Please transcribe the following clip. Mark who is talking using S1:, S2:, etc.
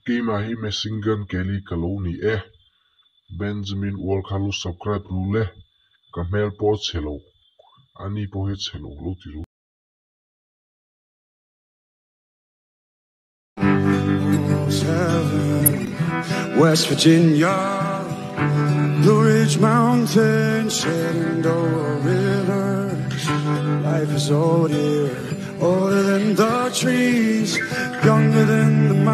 S1: Game hi Messingan Kelly Kaloni Benjamin WRLD subscribe rule Kamel Pots hello Ani Pohits hello Loti
S2: West Virginia, Blue Ridge Mountains, Shenandoah River. Life is old here, older than the trees, younger than the mountains.